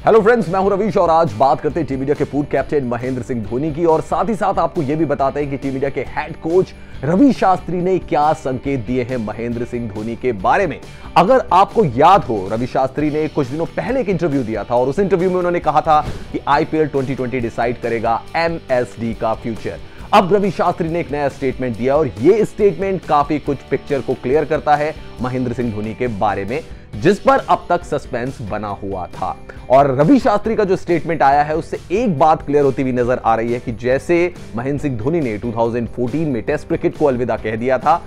Hello friends, मैं हूं रवीश और आज बात करते हैं टीम इंडिया के पूर्व कैप्टन महेंद्र सिंह धोनी की और साथ ही साथ आपको यह भी बताते हैं कि टीम इंडिया के हेड कोच रवि शास्त्री ने क्या संकेत दिए हैं महेंद्र सिंह धोनी के बारे में। अगर आपको याद हो, रवि शास्त्री ने कुछ दिनों पहले एक इंटरव्यू दिया था और उस इंटरव्यू में उन्होंने कहा था कि आईपीएल 2020 डिसाइड करेगा एमएसडी का फ्यूचर। अब रवि शास्त्री ने एक नया स्टेटमेंट दिया और यह स्टेटमेंट काफी कुछ पिक्चर को क्लियर करता है महेंद्र सिंह धोनी के बारे में, जिस पर अब तक सस्पेंस बना हुआ था। और रवि शास्त्री का जो स्टेटमेंट आया है उससे एक बात क्लियर होती हुई नजर आ रही है कि जैसे महेंद्र सिंह धोनी ने 2014 में टेस्ट क्रिकेट को अलविदा कह दिया था,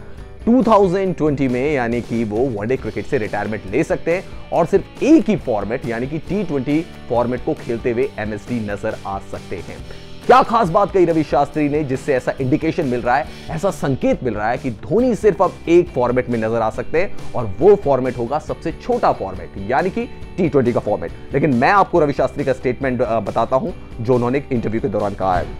2020 में यानी कि वो वनडे क्रिकेट से रिटायरमेंट ले सकते हैं और सिर्फ एक ही फॉर्मेट यानी कि T20 फॉर्मेट को खेलते हुए एमएसडी नजर आ सकते हैं। क्या खास बात कही रवि शास्त्री ने जिससे ऐसा इंडिकेशन मिल रहा है, ऐसा संकेत मिल रहा है कि धोनी सिर्फ अब एक फॉर्मेट में नजर आ सकते हैं और वो फॉर्मेट होगा सबसे छोटा फॉर्मेट यानी कि T20 का फॉर्मेट। लेकिन मैं आपको रवि शास्त्री का स्टेटमेंट बताता हूं जो उन्होंने इंटरव्यू के दौरान कहा है।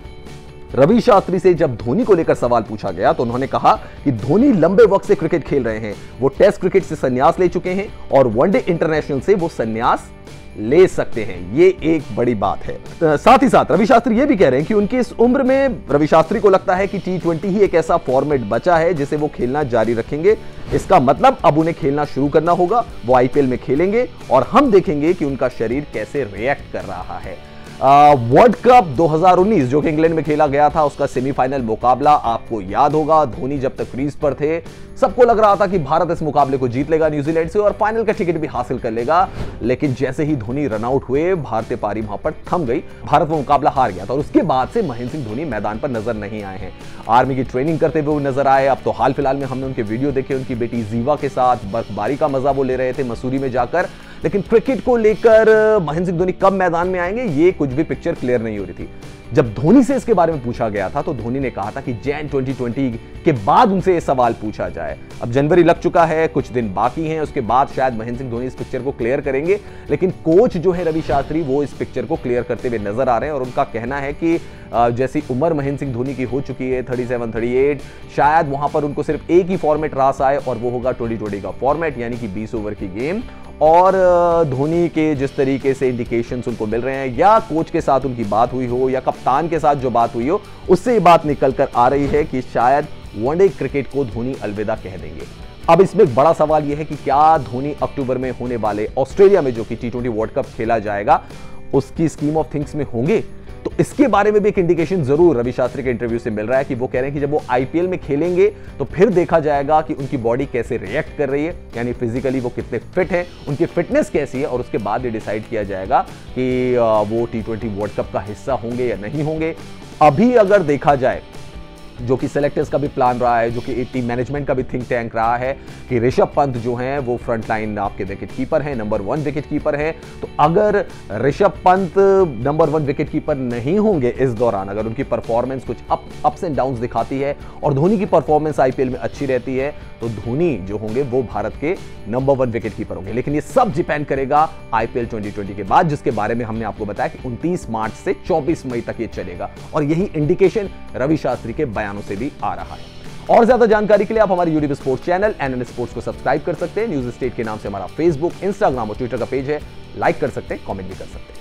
रवि शास्त्री से जब धोनी को लेकर सवाल पूछा गया तो उन्होंने कहा कि धोनी लंबे वक्त से क्रिकेट खेल रहे हैं, वो टेस्ट क्रिकेट से संन्यास ले चुके हैं और वनडे इंटरनेशनल से वो संन्यास ले सकते हैं। ये एक बड़ी बात है। साथ ही साथ रवि शास्त्री ये भी कह रहे हैं कि उनकी इस उम्र में रवि शास्त्री को लगता है कि T20 ही एक ऐसा फॉर्मेट बचा है जिसे वो खेलना जारी रखेंगे। इसका मतलब अब उन्हें खेलना शुरू करना होगा, वो आईपीएल में खेलेंगे और हम देखेंगे कि उनका शरीर कैसे रिएक्ट कर रहा है। वर्ल्ड कप 2019 जो कि इंग्लैंड में खेला गया था, उसका सेमीफाइनल मुकाबला आपको याद होगा। धोनी जब तक क्रीज पर थे सबको लग रहा था कि भारत इस मुकाबले को जीत लेगा न्यूजीलैंड से और फाइनल का टिकट भी हासिल कर लेगा। लेकिन जैसे ही धोनी रन आउट हुए, भारतीय पारी वहां पर थम गई, भारत वो मुकाबला हार गया था और उसके बाद से महेंद्र सिंह धोनी मैदान पर नजर नहीं आए हैं। आर्मी की ट्रेनिंग करते हुए नजर आए। अब तो हाल फिलहाल में हमने उनके वीडियो देखे, उनकी बेटी जीवा के साथ बर्फबारी का मजा वो ले रहे थे मसूरी में जाकर। लेकिन क्रिकेट को लेकर महेंद्र सिंह धोनी कब मैदान में आएंगे, ये कुछ भी पिक्चर क्लियर नहीं हो रही थी। जब धोनी से इसके बारे में पूछा गया था तो धोनी ने कहा था कि जैन 2020 के बाद उनसे यह सवाल पूछा जाए। अब जनवरी लग चुका है, कुछ दिन बाकी हैं, उसके बाद शायद महेंद्र सिंह धोनी इस पिक्चर को क्लियर करेंगे। लेकिन कोच जो है रवि शास्त्री, वो इस पिक्चर को क्लियर करते हुए नजर आ रहे हैं और उनका कहना है कि जैसी उम्र महेंद्र सिंह धोनी की हो चुकी है 37, 38, शायद वहां पर उनको सिर्फ एक ही फॉर्मेट रास आए और वो होगा 2020 का फॉर्मेट यानी कि 20 ओवर की गेम। और धोनी के जिस तरीके से इंडिकेशंस उनको मिल रहे हैं, या कोच के साथ उनकी बात हुई हो या कप्तान के साथ जो बात हुई हो, उससे ये बात निकल कर आ रही है कि शायद वनडे क्रिकेट को धोनी अलविदा कह देंगे। अब इसमें एक बड़ा सवाल यह है कि क्या धोनी अक्टूबर में होने वाले ऑस्ट्रेलिया में जो कि T20 वर्ल्ड कप खेला जाएगा उसकी स्कीम ऑफ थिंग्स में होंगे। तो इसके बारे में भी एक इंडिकेशन जरूर रवि शास्त्री के इंटरव्यू से मिल रहा है कि वो कह रहे हैं कि जब वो आईपीएल में खेलेंगे तो फिर देखा जाएगा कि उनकी बॉडी कैसे रिएक्ट कर रही है, यानी फिजिकली वो कितने फिट है, उनकी फिटनेस कैसी है और उसके बाद ये डिसाइड किया जाएगा कि वो T20 वर्ल्ड कप का हिस्सा होंगे या नहीं होंगे। अभी अगर देखा जाए, जो कि सेलेक्टर्स का भी प्लान रहा है, जो कि टीम मैनेजमेंट का भी थिंक टैंक रहा है कि ऋषभ पंत जो हैं वो फ्रंट लाइन आपके विकेट कीपर हैं, नंबर 1 विकेट कीपर हैं। तो अगर Rishabh Pant number 1 wicket keeper नहीं होंगे इस दौरान, अगर उनकी परफॉर्मेंस कुछ अप्स एंड डाउन्स दिखाती है और धोनी की परफॉर्मेंस आईपीएल में अच्छी रहती है, तो धोनी जो होंगे वो भारत के नंबर 1 विकेट कीपर होंगे। लेकिन ये सब डिपेंड करेगा आईपीएल 2020 के बाद, जिसके बारे में हमने आपको बताया कि 29 मार्च से 24 मई तक ये चलेगा और यही इंडिकेशन रवि शास्त्री के बयानों से भी आ रहा है। और ज्यादा जानकारी के लिए आप हमारे YouTube sports channel NN sports को सब्सक्राइब कर सकते हैं। न्यूज स्टेट के नाम से हमारा फेसबुक, इंस्टाग्राम और ट्विटर का पेज है, लाइक कर सकते हैं, कमेंट भी कर सकते हैं।